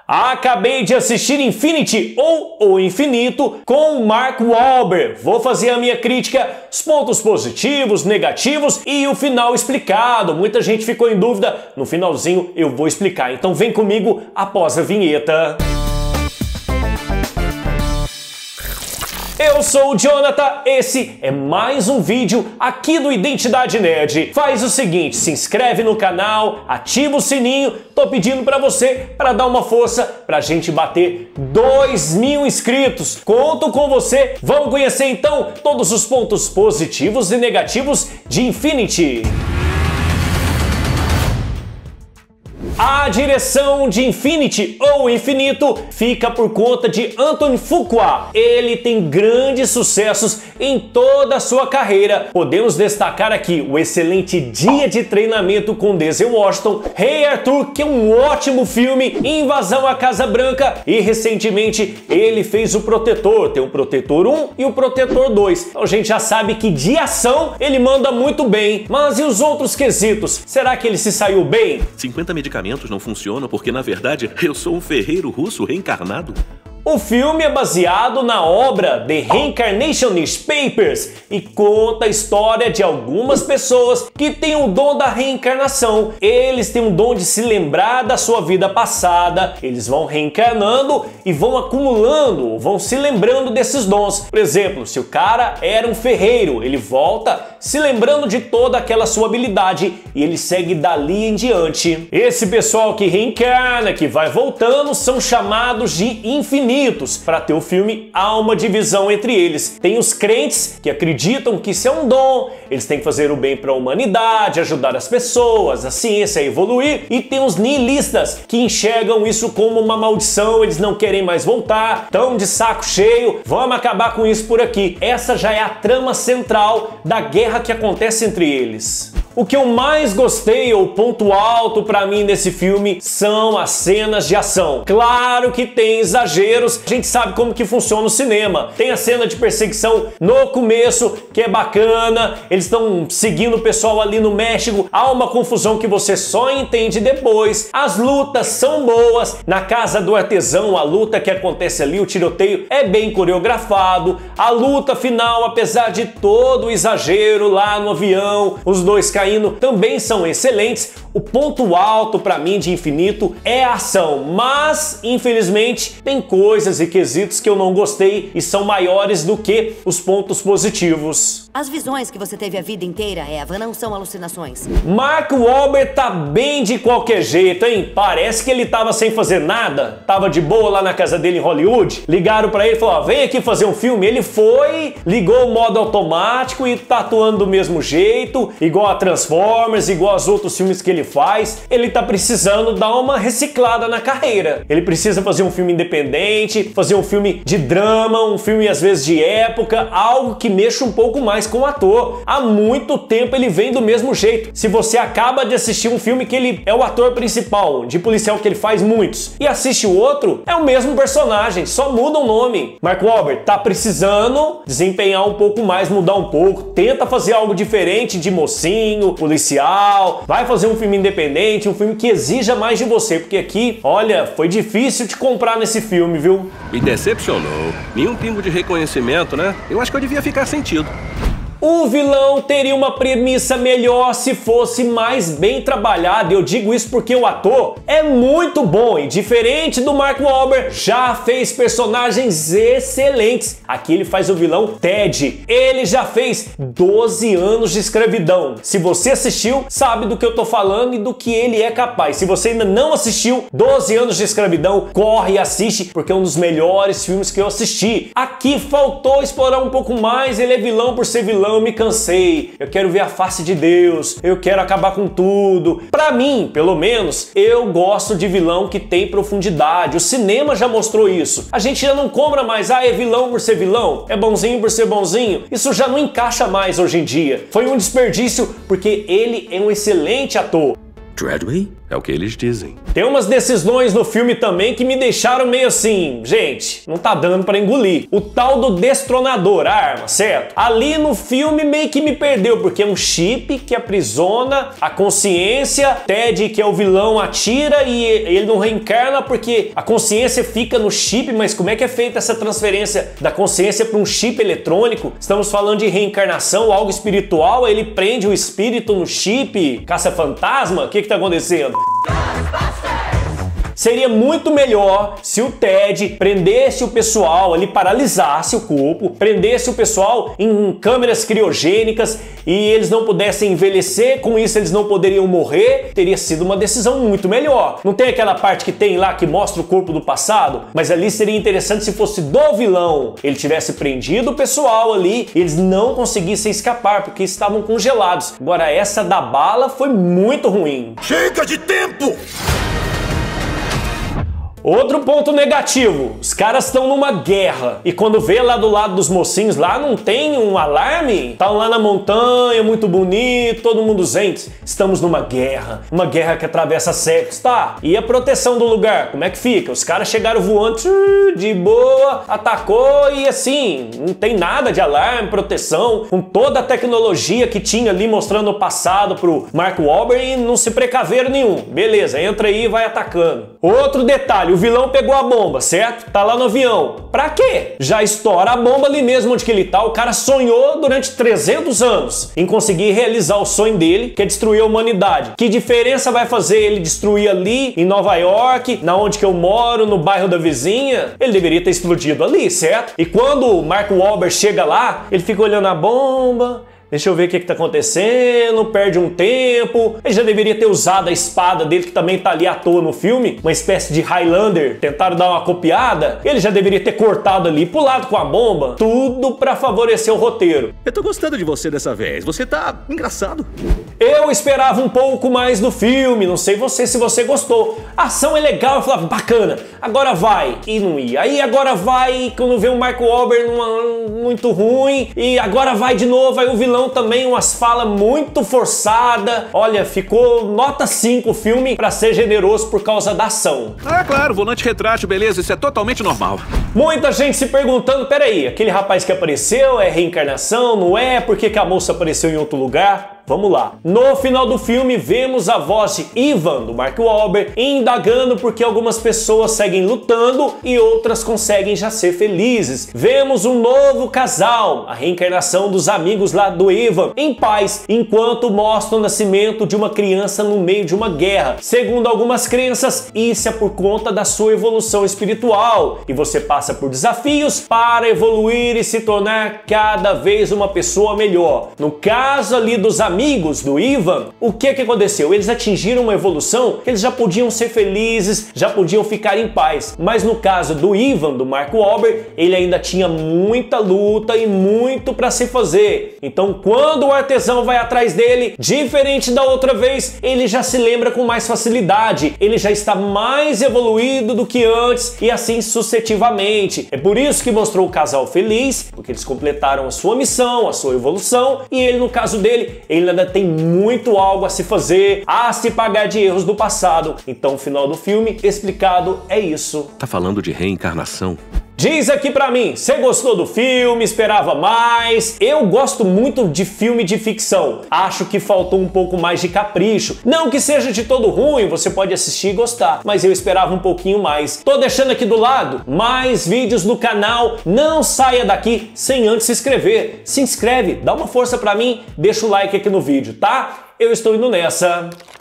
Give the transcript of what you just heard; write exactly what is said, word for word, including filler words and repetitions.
Acabei de assistir Infinity ou O Infinito com o Mark Wahlberg. Vou fazer a minha crítica, os pontos positivos, negativos e o final explicado. Muita gente ficou em dúvida, no finalzinho eu vou explicar. Então vem comigo após a vinheta. Eu sou o Jonathan, esse é mais um vídeo aqui do Identidade Nerd. Faz o seguinte, se inscreve no canal, ativa o sininho, tô pedindo pra você para dar uma força pra gente bater dois mil inscritos. Conto com você, vamos conhecer então todos os pontos positivos e negativos de Infinity. A direção de Infinity ou Infinito fica por conta de Antoine Fuqua. Ele tem grandes sucessos em toda a sua carreira. Podemos destacar aqui o excelente Dia de Treinamento com Denzel Washington, Rei Arthur, que é um ótimo filme, Invasão à Casa Branca e recentemente ele fez o Protetor. Tem o Protetor um e o Protetor dois. Então a gente já sabe que de ação ele manda muito bem. Mas e os outros quesitos? Será que ele se saiu bem? cinquenta medicamentos não funcionam porque, na verdade, eu sou um ferreiro russo reencarnado? O filme é baseado na obra The Reincarnationist Papers e conta a história de algumas pessoas que têm o dom da reencarnação. Eles têm o dom de se lembrar da sua vida passada, eles vão reencarnando e vão acumulando, vão se lembrando desses dons. Por exemplo, se o cara era um ferreiro, ele volta se lembrando de toda aquela sua habilidade e ele segue dali em diante. Esse pessoal que reencarna, que vai voltando, são chamados de infinitos. Para ter o filme, há uma divisão entre eles. Tem os crentes que acreditam que isso é um dom, eles têm que fazer o bem para a humanidade, ajudar as pessoas, a ciência a evoluir, e tem os nihilistas que enxergam isso como uma maldição, eles não querem mais voltar, estão de saco cheio, vamos acabar com isso por aqui. Essa já é a trama central da guerra que acontece entre eles. O que eu mais gostei, ou ponto alto pra mim nesse filme, são as cenas de ação. Claro que tem exageros, a gente sabe como que funciona o cinema. Tem a cena de perseguição no começo, que é bacana, eles estão seguindo o pessoal ali no México, há uma confusão que você só entende depois. As lutas são boas, na casa do artesão, a luta que acontece ali, o tiroteio é bem coreografado. A luta final, apesar de todo o exagero lá no avião, os dois caindo, também são excelentes. O ponto alto para mim de Infinito é a ação, mas infelizmente tem coisas e quesitos que eu não gostei e são maiores do que os pontos positivos. As visões que você teve a vida inteira, Eva, não são alucinações. Mark Wahlberg tá bem de qualquer jeito, hein? Parece que ele tava sem fazer nada, tava de boa lá na casa dele em Hollywood. Ligaram para ele e falaram, ó, vem aqui fazer um filme. Ele foi, ligou o modo automático e tá atuando do mesmo jeito, igual a Transformers, igual aos outros filmes que ele faz. Ele tá precisando dar uma reciclada na carreira. Ele precisa fazer um filme independente, fazer um filme de drama, um filme às vezes de época, algo que mexa um pouco mais com o ator. Há muito tempo ele vem do mesmo jeito. Se você acaba de assistir um filme que ele é o ator principal, de policial que ele faz muitos, e assiste o outro, é o mesmo personagem, só muda o nome. Mark Wahlberg tá precisando desempenhar um pouco mais, mudar um pouco, tenta fazer algo diferente de mocinho, policial, vai fazer um filme independente, um filme que exija mais de você, porque aqui, olha, foi difícil te comprar nesse filme, viu? Me decepcionou. Nenhum pingo de reconhecimento, né? Eu acho que eu devia ficar sentido. O vilão teria uma premissa melhor se fosse mais bem trabalhado. Eu digo isso porque o ator é muito bom e, diferente do Mark Wahlberg, já fez personagens excelentes. Aqui ele faz o vilão Ted. Ele já fez doze anos de escravidão. Se você assistiu, sabe do que eu tô falando e do que ele é capaz. Se você ainda não assistiu doze anos de escravidão, corre e assiste, porque é um dos melhores filmes que eu assisti. Aqui faltou explorar um pouco mais. Ele é vilão por ser vilão. Eu me cansei, eu quero ver a face de Deus, eu quero acabar com tudo. Pra mim, pelo menos, eu gosto de vilão que tem profundidade. O cinema já mostrou isso. A gente já não compra mais, ah, é vilão por ser vilão, é bonzinho por ser bonzinho. Isso já não encaixa mais hoje em dia. Foi um desperdício porque ele é um excelente ator. Treadway? É o que eles dizem. Tem umas decisões no filme também que me deixaram meio assim, gente, não tá dando pra engolir. O tal do destronador, a arma, certo? Ali no filme meio que me perdeu, porque é um chip que aprisiona a consciência. Ted, que é o vilão, atira e ele não reencarna porque a consciência fica no chip, mas como é que é feita essa transferência da consciência para um chip eletrônico? Estamos falando de reencarnação, algo espiritual, ele prende o espírito no chip, caça-fantasma? O que que tá acontecendo? Seria muito melhor se o Ted prendesse o pessoal, ele paralisasse o corpo, prendesse o pessoal em câmeras criogênicas e eles não pudessem envelhecer, com isso eles não poderiam morrer. Teria sido uma decisão muito melhor. Não tem aquela parte que tem lá que mostra o corpo do passado? Mas ali seria interessante se fosse do vilão. Ele tivesse prendido o pessoal ali e eles não conseguissem escapar porque estavam congelados. Agora essa da bala foi muito ruim. Chega de tempo! Outro ponto negativo, os caras estão numa guerra e quando vê lá do lado dos mocinhos lá não tem um alarme? Estão lá na montanha, muito bonito, todo mundo zen. Estamos numa guerra, uma guerra que atravessa séculos, tá? E a proteção do lugar, como é que fica? Os caras chegaram voando de boa, atacou e assim, não tem nada de alarme, proteção, com toda a tecnologia que tinha ali mostrando o passado pro Mark Wahlberg e não se precaveram nenhum. Beleza, entra aí e vai atacando. Outro detalhe, o vilão pegou a bomba, certo? Tá lá no avião. Pra quê? Já estoura a bomba ali mesmo onde que ele tá. O cara sonhou durante trezentos anos em conseguir realizar o sonho dele, que é destruir a humanidade. Que diferença vai fazer ele destruir ali em Nova York, na onde que eu moro, no bairro da vizinha? Ele deveria ter explodido ali, certo? E quando o Mark Wahlberg chega lá, ele fica olhando a bomba. Deixa eu ver o que que tá acontecendo, perde um tempo. Ele já deveria ter usado a espada dele, que também tá ali à toa no filme, uma espécie de Highlander. Tentaram dar uma copiada. Ele já deveria ter cortado ali, pulado com a bomba. Tudo pra favorecer o roteiro. Eu tô gostando de você dessa vez. Você tá engraçado. Eu esperava um pouco mais do filme, não sei você se você gostou. A ação é legal, eu falava, bacana, agora vai. E não ia. Aí agora vai, quando vê o Mark Wahlberg numa, muito ruim, e agora vai de novo, aí o vilão também umas falas muito forçadas. Olha, ficou nota cinco o filme pra ser generoso por causa da ação. Ah, claro, volante retrátil, beleza, isso é totalmente normal. Muita gente se perguntando, peraí, aquele rapaz que apareceu é reencarnação, não é? Por que que a moça apareceu em outro lugar? Vamos lá. No final do filme, vemos a voz de Ivan, do Mark Wahlberg, indagando porque algumas pessoas seguem lutando e outras conseguem já ser felizes. Vemos um novo casal, a reencarnação dos amigos lá do Ivan, em paz, enquanto mostra o nascimento de uma criança no meio de uma guerra. Segundo algumas crenças, isso é por conta da sua evolução espiritual, e você passa por desafios para evoluir e se tornar cada vez uma pessoa melhor. No caso ali dos amigos amigos do Ivan, o que que aconteceu? Eles atingiram uma evolução, eles já podiam ser felizes, já podiam ficar em paz. Mas no caso do Ivan, do Mark Wahlberg, ele ainda tinha muita luta e muito para se fazer. Então quando o artesão vai atrás dele, diferente da outra vez, ele já se lembra com mais facilidade, ele já está mais evoluído do que antes e assim sucessivamente. É por isso que mostrou o casal feliz, porque eles completaram a sua missão, a sua evolução, e ele, no caso dele, ele ainda tem muito algo a se fazer, a se pagar de erros do passado. Então o final do filme explicado é isso. Tá falando de reencarnação? Diz aqui pra mim, você gostou do filme? Esperava mais? Eu gosto muito de filme de ficção. Acho que faltou um pouco mais de capricho. Não que seja de todo ruim, você pode assistir e gostar, mas eu esperava um pouquinho mais. Tô deixando aqui do lado mais vídeos no canal. Não saia daqui sem antes se inscrever. Se inscreve, dá uma força pra mim, deixa o like aqui no vídeo, tá? Eu estou indo nessa.